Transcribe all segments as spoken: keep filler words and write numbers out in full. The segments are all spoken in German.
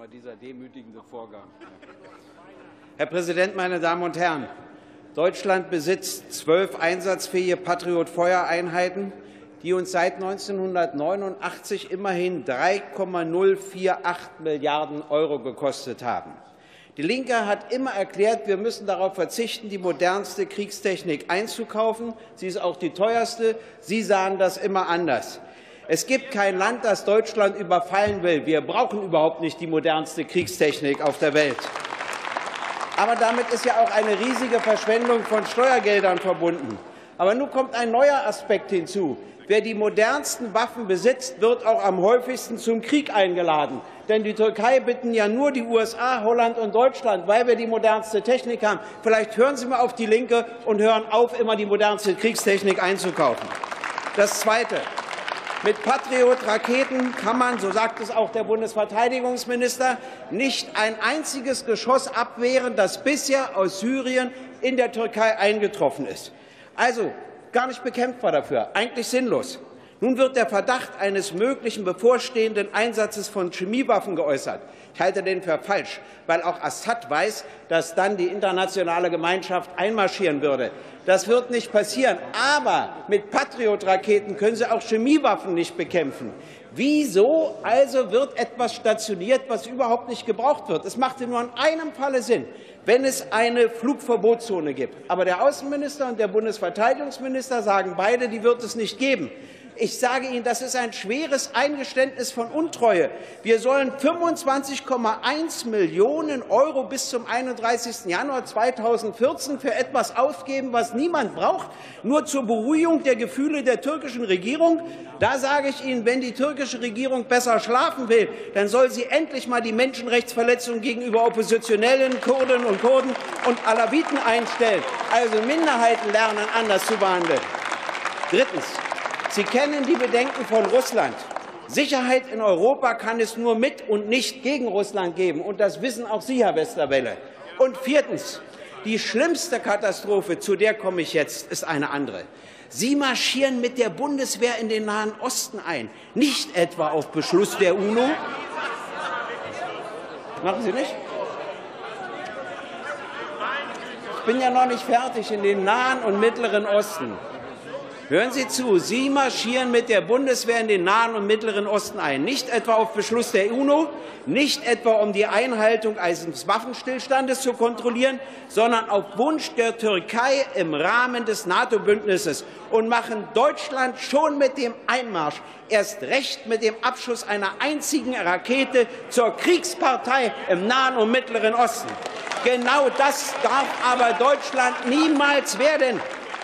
dieser demütigende Vorgang. Herr Präsident, meine Damen und Herren! Deutschland besitzt zwölf einsatzfähige Patriot-Feuereinheiten, die uns seit neunzehnhundertneunundachtzig immerhin drei Komma null acht Milliarden Euro gekostet haben. Die Linke hat immer erklärt, wir müssen darauf verzichten, die modernste Kriegstechnik einzukaufen. Sie ist auch die teuerste. Sie sahen das immer anders. Es gibt kein Land, das Deutschland überfallen will. Wir brauchen überhaupt nicht die modernste Kriegstechnik auf der Welt. Aber damit ist ja auch eine riesige Verschwendung von Steuergeldern verbunden. Aber nun kommt ein neuer Aspekt hinzu. Wer die modernsten Waffen besitzt, wird auch am häufigsten zum Krieg eingeladen. Denn die Türkei bitten ja nur die U S A, Holland und Deutschland, weil wir die modernste Technik haben. Vielleicht hören Sie mal auf die Linke und hören auf, immer die modernste Kriegstechnik einzukaufen. Das Zweite. Mit Patriot-Raketen kann man, so sagt es auch der Bundesverteidigungsminister, nicht ein einziges Geschoss abwehren, das bisher aus Syrien in der Türkei eingetroffen ist. Also gar nicht bekämpfbar dafür, eigentlich sinnlos. Nun wird der Verdacht eines möglichen bevorstehenden Einsatzes von Chemiewaffen geäußert. Ich halte den für falsch, weil auch Assad weiß, dass dann die internationale Gemeinschaft einmarschieren würde. Das wird nicht passieren. Aber mit Patriot-Raketen können Sie auch Chemiewaffen nicht bekämpfen. Wieso also wird etwas stationiert, was überhaupt nicht gebraucht wird? Es machte nur in einem Falle Sinn, wenn es eine Flugverbotszone gibt. Aber der Außenminister und der Bundesverteidigungsminister sagen beide, die wird es nicht geben. Ich sage Ihnen, das ist ein schweres Eingeständnis von Untreue. Wir sollen fünfundzwanzig Komma eins Millionen Euro bis zum einunddreißigsten Januar zweitausendvierzehn für etwas ausgeben, was niemand braucht, nur zur Beruhigung der Gefühle der türkischen Regierung. Da sage ich Ihnen, wenn die türkische Regierung besser schlafen will, dann soll sie endlich mal die Menschenrechtsverletzungen gegenüber Oppositionellen, Kurdinnen und Kurden und Alawiten einstellen, also Minderheiten lernen, anders zu behandeln. Drittens. Sie kennen die Bedenken von Russland. Sicherheit in Europa kann es nur mit und nicht gegen Russland geben. Und das wissen auch Sie, Herr Westerwelle. Und viertens. Die schlimmste Katastrophe, zu der komme ich jetzt, ist eine andere. Sie marschieren mit der Bundeswehr in den Nahen Osten ein. Nicht etwa auf Beschluss der UNO. Machen Sie nicht? Ich bin ja noch nicht fertig in den Nahen und Mittleren Osten. Hören Sie zu, Sie marschieren mit der Bundeswehr in den Nahen und Mittleren Osten ein. Nicht etwa auf Beschluss der UNO, nicht etwa um die Einhaltung eines Waffenstillstandes zu kontrollieren, sondern auf Wunsch der Türkei im Rahmen des NATO-Bündnisses und machen Deutschland schon mit dem Einmarsch, erst recht mit dem Abschuss einer einzigen Rakete, zur Kriegspartei im Nahen und Mittleren Osten. Genau das darf aber Deutschland niemals werden.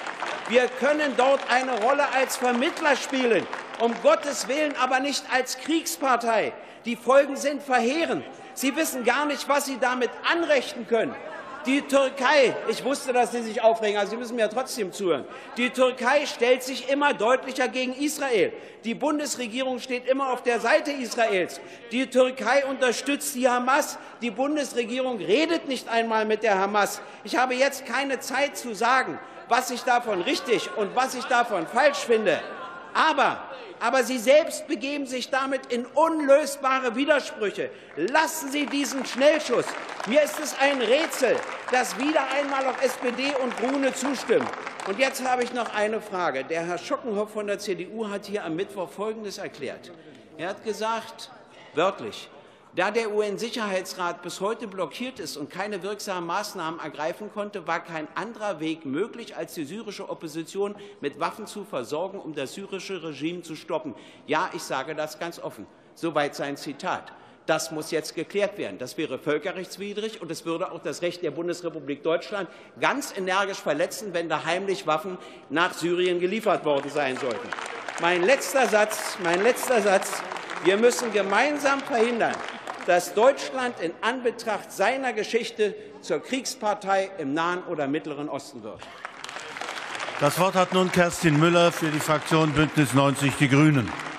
Wir können dort eine Rolle als Vermittler spielen, um Gottes Willen aber nicht als Kriegspartei. Die Folgen sind verheerend. Sie wissen gar nicht, was Sie damit anrichten können. Die Türkei, ich wusste, dass Sie sich aufregen, also Sie müssen mir trotzdem zuhören. Die Türkei stellt sich immer deutlicher gegen Israel. Die Bundesregierung steht immer auf der Seite Israels. Die Türkei unterstützt die Hamas. Die Bundesregierung redet nicht einmal mit der Hamas. Ich habe jetzt keine Zeit zu sagen, was ich davon richtig und was ich davon falsch finde. Aber, aber Sie selbst begeben sich damit in unlösbare Widersprüche. Lassen Sie diesen Schnellschuss. Mir ist es ein Rätsel, dass wieder einmal auch S P D und Grüne zustimmen. Und jetzt habe ich noch eine Frage. Der Herr Schockenhoff von der C D U hat hier am Mittwoch Folgendes erklärt. Er hat gesagt, wörtlich, da der U N-Sicherheitsrat bis heute blockiert ist und keine wirksamen Maßnahmen ergreifen konnte, war kein anderer Weg möglich, als die syrische Opposition mit Waffen zu versorgen, um das syrische Regime zu stoppen. Ja, ich sage das ganz offen. Soweit sein Zitat. Das muss jetzt geklärt werden. Das wäre völkerrechtswidrig, und es würde auch das Recht der Bundesrepublik Deutschland ganz energisch verletzen, wenn da heimlich Waffen nach Syrien geliefert worden sein sollten. Mein letzter Satz, mein letzter Satz. Wir müssen gemeinsam verhindern, dass Deutschland in Anbetracht seiner Geschichte zur Kriegspartei im Nahen oder Mittleren Osten wird. Das Wort hat nun Kerstin Müller für die Fraktion Bündnis neunzig Die Grünen.